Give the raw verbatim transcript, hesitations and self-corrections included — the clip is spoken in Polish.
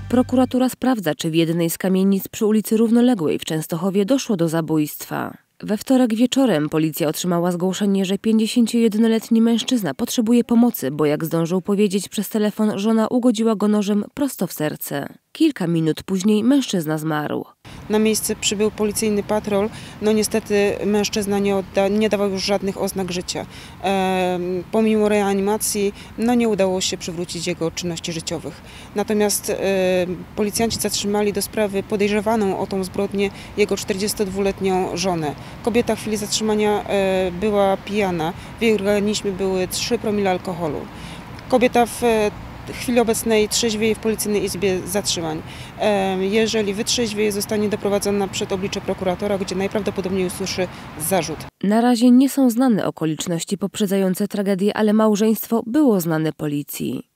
Prokuratura sprawdza, czy w jednej z kamienic przy ulicy Równoległej w Częstochowie doszło do zabójstwa. We wtorek wieczorem policja otrzymała zgłoszenie, że pięćdziesięciojednoletni mężczyzna potrzebuje pomocy, bo jak zdążył powiedzieć przez telefon, żona ugodziła go nożem prosto w serce. Kilka minut później mężczyzna zmarł. Na miejsce przybył policyjny patrol. No niestety mężczyzna nie, odda, nie dawał już żadnych oznak życia. E, pomimo reanimacji no nie udało się przywrócić jego czynności życiowych. Natomiast e, policjanci zatrzymali do sprawy podejrzewaną o tą zbrodnię jego czterdziestodwuletnią żonę. Kobieta w chwili zatrzymania e, była pijana. W jej organizmie były trzy promile alkoholu. Kobieta w W chwili obecnej trzeźwieje w Policyjnej Izbie Zatrzymań. Jeżeli wytrzeźwieje, zostanie doprowadzona przed oblicze prokuratora, gdzie najprawdopodobniej usłyszy zarzut. Na razie nie są znane okoliczności poprzedzające tragedię, ale małżeństwo było znane policji.